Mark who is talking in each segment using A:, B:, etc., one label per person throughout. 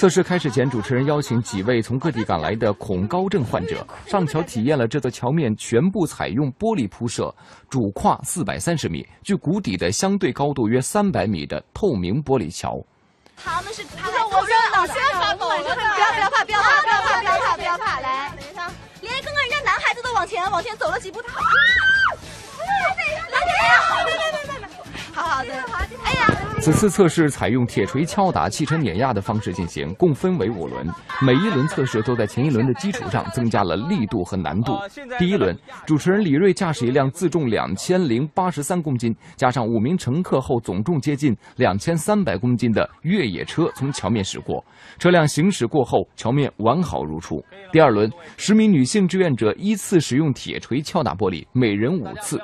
A: 测试开始前，主持人邀请几位从各地赶来的恐高症患者上桥体验了这座桥面全部采用玻璃铺设、主跨430米、距谷底的相对高度约300米的透明玻璃桥。
B: 他们是我热闹，发抖了，不要怕，来，连刚刚人家男孩子都往前走了几步，他好的，哎呀。
A: 此次测试采用铁锤敲打、汽车碾压的方式进行，共分为5轮。每一轮测试都在前一轮的基础上增加了力度和难度。第一轮，主持人李锐驾驶一辆自重2083公斤，加上5名乘客后总重接近2300公斤的越野车从桥面驶过。车辆行驶过后，桥面完好如初。第二轮，10名女性志愿者依次使用铁锤敲打玻璃，每人5次。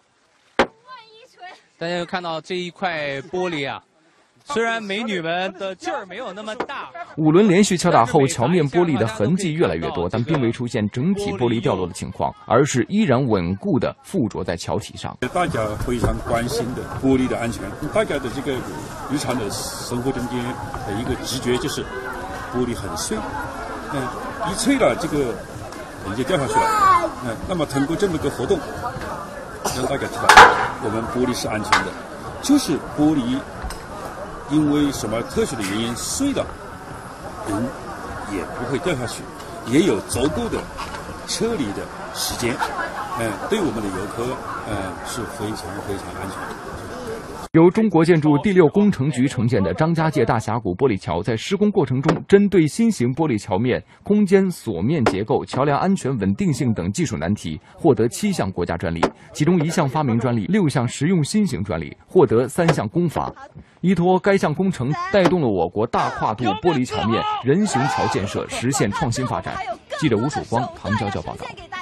C: 大家就看到这一块玻璃啊，虽然美女们的劲儿没有那么大
A: ，5轮连续敲打后，桥面玻璃的痕迹越来越多，但并未出现整体玻璃掉落的情况，而是依然稳固地附着在桥体上。
D: 大家非常关心的玻璃的安全，大家的这个日常的生活中间的一个直觉就是玻璃很碎，一碎了这个人就掉下去了，那么通过这么个活动，让大家知道我们玻璃是安全的，就是玻璃因为什么特殊的原因碎了，人也不会掉下去，也有足够的撤离的时间，对我们的游客是非常安全的。
A: 由中国建筑第6工程局承建的张家界大峡谷玻璃桥，在施工过程中，针对新型玻璃桥面、空间锁面结构、桥梁安全稳定性等技术难题，获得7项国家专利，其中1项发明专利、6项实用新型专利，获得3项公罚。依托该项工程，带动了我国大跨度玻璃桥面人行桥建设实现创新发展。记者吴曙光、唐娇娇报道。